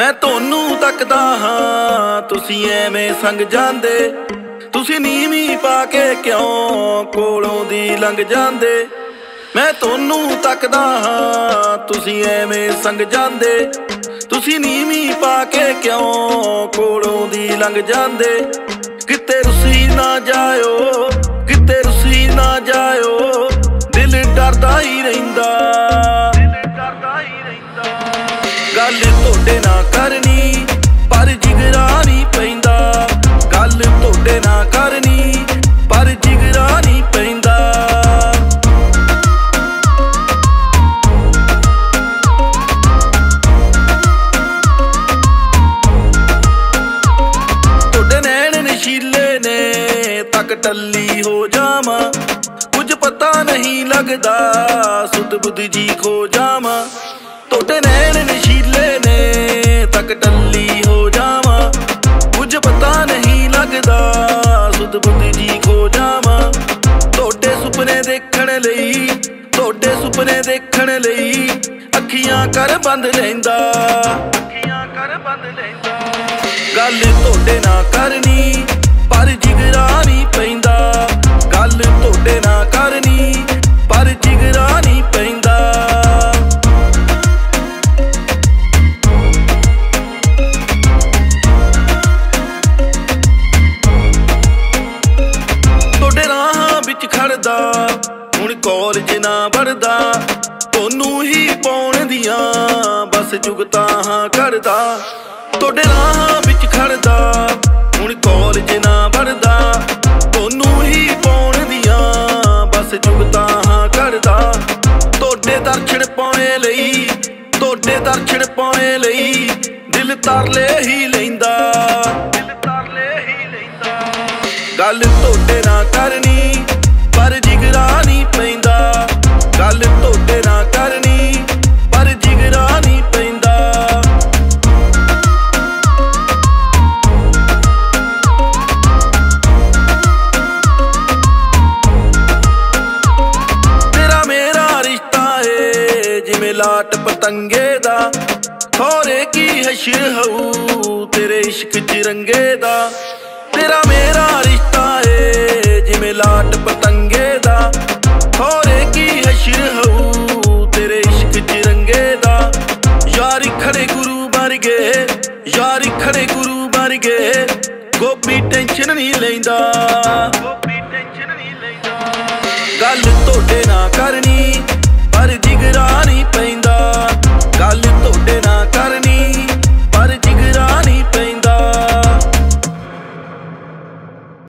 मैं तोनू तकदा हाँ तुसी एवें संग जांदे। तुसी नीवी पाके क्यों कोलों दी लंघ जांदे। मैं तोनू तकदा हाँ तुसी एवें संग जांदे। तुसी नीवी पाके क्यों कोलों दी लंघ जांदे। किते रुसी ना जायो किते रुसी ना जायो दिल डरदा ही रहिंदा। गल तोड़े ना करनी पर जिगरा नहीं पैंदा। गल तोड़े ना करनी पर जिगरा नहीं पैंदा। तोड़े नैन नशीले ने तक टल्ली हो जावा। कुछ पता नहीं लगदा सुध बुध जी खो जावा। तोड़े नैन नशीले ने तक टल्ली हो जावा। कुछ पता नहीं लगदा सुध बुध जी खो जावा। तोड़े सुपने देखण लई तोड़े सुपने देखण लई अखियां कर बंद रहिंदा। गल तोड़े ना करनी पर जिगरा नहीं पैंदा। गल तोड़े ना करनी पर जिगरा नहीं पैंदा। तोड़े राहां विच खड़दा हुण कॉलेज ना पढ़दा। तोनू ही पाउण दियां बस जुगतां हां करदा। तोड़े राहां विच खड़दा हुण कॉलेज ना पढ़दा। तोनू ही पाउण दियां बस जुगतां हां करदा। तोड़े दर्शन पाउणे लई तोड़े दर्शन पाउणे लई दिल तरले ही लैंदा। गल तोड़े ना करनी पर जिगरा नहीं पैंदा। गल तोड़े ना करनी पर जिगरा नहीं पैंदा। तेरा मेरा रिश्ता है जिवें लाट पतंगे दा। खौरे की हशर हऊ तेरे इश्क च रंगे दा। तेरा मेरा रिश्ता है जिवें लाट पतंगे दा। खौरे की हशर हऊ तेरे इश्क च रंगे दा। यारी खड़े गुरु बन गए यारी खड़े गुरु बन गए। गोपी टेंशन नहीं लैंदा। गल तोड़े ना करनी पर जिगरा नहीं